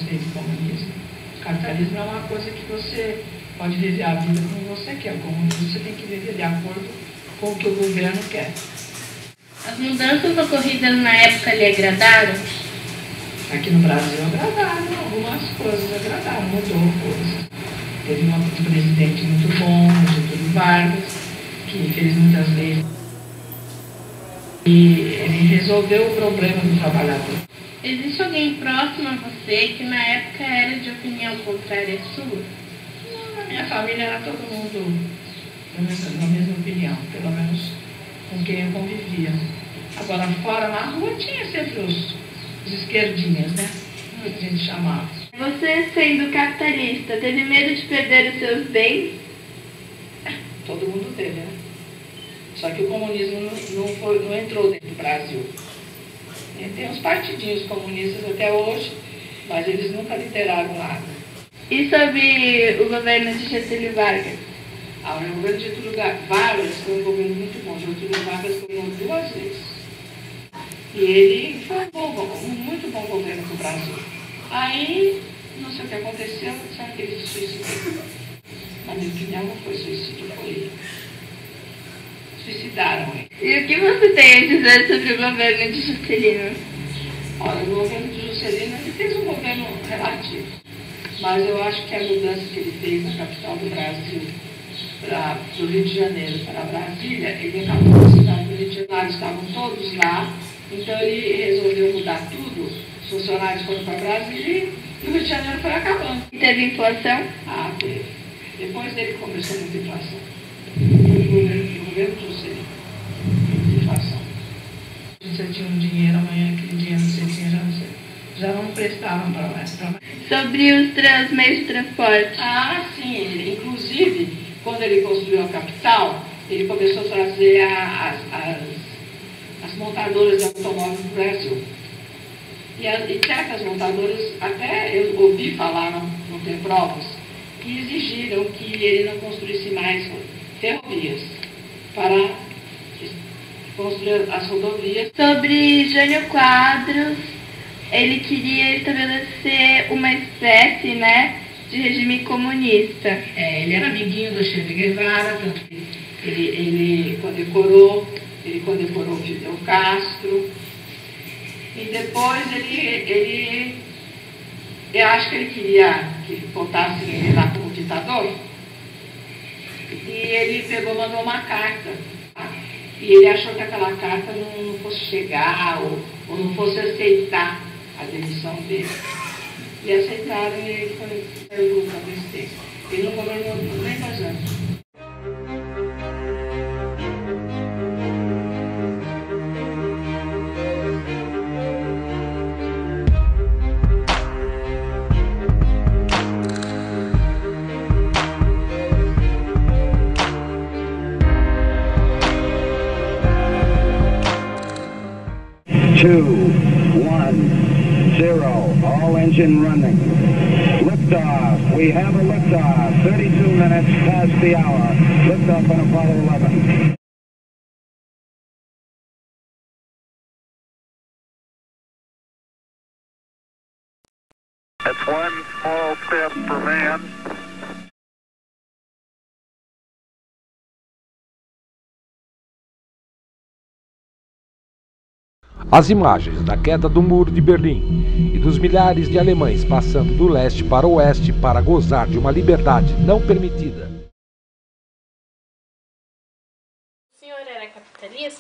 gostei do comunismo. O capitalismo é uma coisa que você pode viver a vida como você quer. O comunismo você tem que viver de acordo com o que o governo quer. As mudanças ocorridas na época lhe agradaram? Aqui no Brasil agradaram, algumas coisas agradaram, mudou coisas. Teve um presidente muito bom, Getúlio Vargas, que fez muitas leis. E ele resolveu o problema do trabalhador. Existe alguém próximo a você que na época era de opinião contrária à sua? Não, na minha família era todo mundo na mesma opinião, pelo menos com quem eu convivia. Agora, fora na rua tinha sempre os esquerdinhas, né? Como a gente chamava. Você, sendo capitalista, teve medo de perder os seus bens? Todo mundo teve, né? Só que o comunismo não entrou dentro do Brasil. E tem uns partidinhos comunistas até hoje, mas eles nunca lideraram nada. E sobre o governo de Getúlio Vargas? O governo de Getúlio Vargas foi um governo muito bom. Getúlio Vargas governou 2 vezes. E ele foi um muito bom governo para o Brasil. Aí, não sei o que aconteceu, disseram que ele se suicidou. Na minha opinião, não foi suicídio, foi... suicidaram ele. E o que você tem a dizer sobre o governo de Juscelino? Olha, o governo de Juscelino, ele fez um governo relativo. Mas eu acho que a mudança que ele fez na capital do Brasil, do Rio de Janeiro para Brasília, ele acabou com a cidade do Rio de Janeiro, estavam todos lá, então ele resolveu mudar tudo, os funcionários foram para Brasília e o Rio de Janeiro foi acabando. E teve inflação? Ah, teve. Depois dele começou muita inflação. O governo de Juscelino, inflação. Você tinha um dinheiro, amanhã aquele dinheiro que você tinha já não prestavam para mais. Sobre os meios de transporte? Ah, sim. Inclusive, quando ele construiu a capital, ele começou a trazer as montadoras de automóveis do Brasil. E certas montadoras, até eu ouvi falar, não tem provas, que exigiram que ele não construísse mais ferrovias para construir as rodovias. Sobre Jânio Quadros, ele queria estabelecer uma espécie, né, de regime comunista. Ele era amiguinho do Che Guevara, tanto que ele condecorou Fidel Castro. E depois eu acho que ele queria que botasse ele lá como ditador. E ele mandou uma carta. E ele achou que aquela carta não fosse chegar ou não fosse aceitar a demissão dele. E aceitaram e ele foi o presidente. Ele não governou nem 2 anos. Two, 1, 0, all engine running. Liftoff, we have a liftoff, 32 minutes past the hour. Liftoff on Apollo 11. That's one small step for man. As imagens da queda do Muro de Berlim e dos milhares de alemães passando do leste para o oeste para gozar de uma liberdade não permitida. O senhor era capitalista?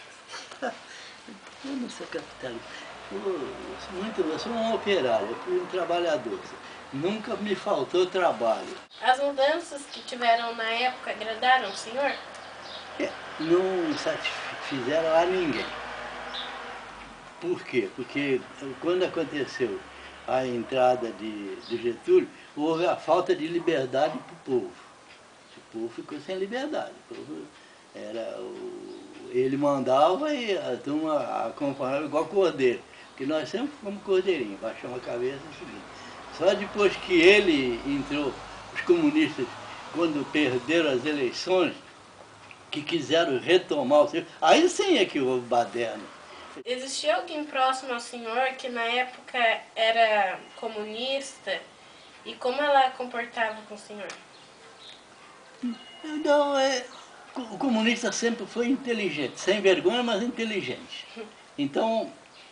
Eu não sou capitalista. Eu sou um operário, eu fui um trabalhador. Nunca me faltou trabalho. As mudanças que tiveram na época agradaram o senhor? Não satisfizeram a ninguém. Por quê? Porque quando aconteceu a entrada de Getúlio, houve a falta de liberdade para o povo. O povo ficou sem liberdade. Ele mandava e a turma acompanhava igual cordeiro. Porque nós sempre fomos cordeirinhos, baixamos a cabeça e seguimos. Só depois que ele entrou, os comunistas, quando perderam as eleições, que quiseram retomar o seu... Aí sim é que houve baderna. Existia alguém próximo ao senhor que na época era comunista e como ela comportava com o senhor? Então, o comunista sempre foi inteligente, sem vergonha, mas inteligente. Então,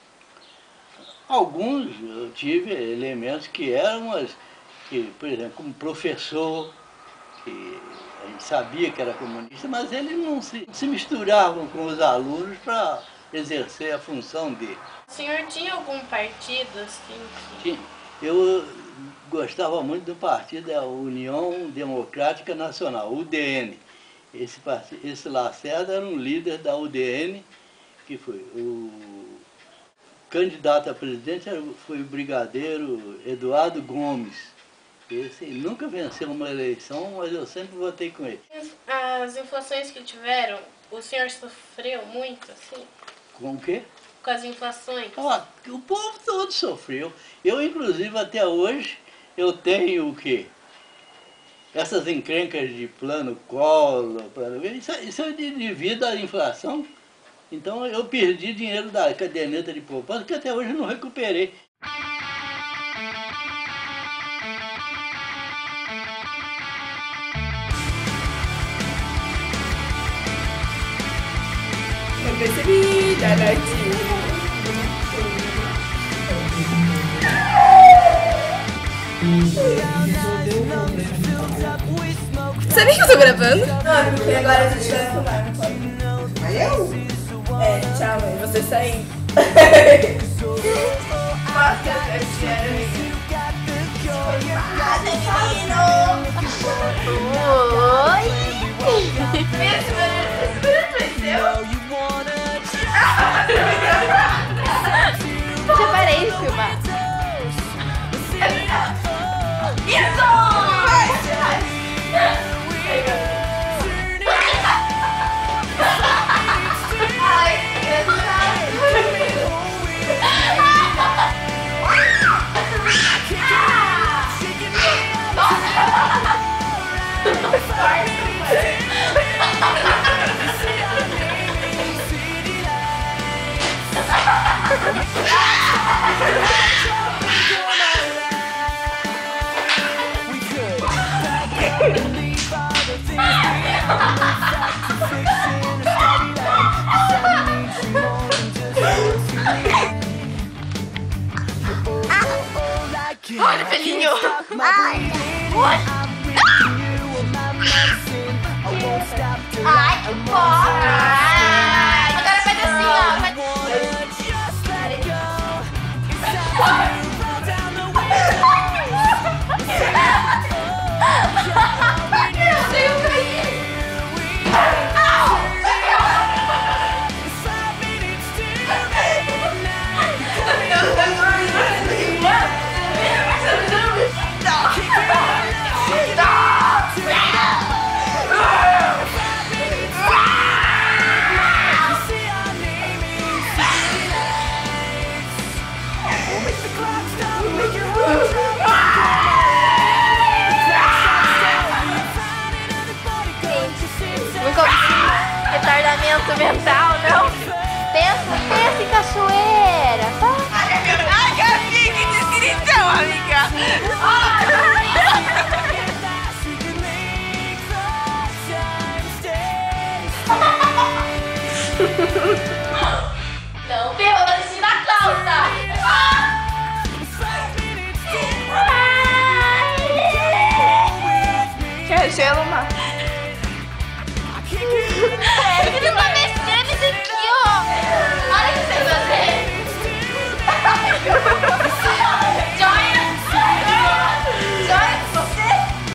alguns eu tive elementos que eram, por exemplo, como professor, que a gente sabia que era comunista, mas eles não se misturavam com os alunos para exercer a função dele. O senhor tinha algum partido assim? Eu gostava muito do partido da União Democrática Nacional, UDN. Esse Lacerda era um líder da UDN, que foi o candidato a presidente foi o brigadeiro Eduardo Gomes. Esse nunca venceu uma eleição, mas eu sempre votei com ele. As inflações que tiveram, o senhor sofreu muito, assim? Com o quê? Com as inflações? O povo todo sofreu. Eu, inclusive, até hoje, eu tenho o quê? Essas encrencas de plano Collor, isso é devido à inflação. Então, eu perdi dinheiro da caderneta de poupança, que até hoje eu não recuperei. Eu percebi, da noite. Sabia que eu tô gravando? Não, porque agora a gente vai filmar, não pode. Aí eu? É, tchau, mãe, você saindo. Nossa, eu te amo. Oi! Esse barulho foi seu? Já parei de filmar. Isso! Olha, filhinho! Ai! Ai, que porra! Agora faz assim, ó. Eu sei o cair! Retardamento mental, não? Pensa em cachoeira, tá? Ai, Gabi, que descrição, amiga! Não, Pê, eu vou descer na calça! Quer gelo, Má? Ele tá mexendo isso aqui, ó! Olha o que você vai fazer!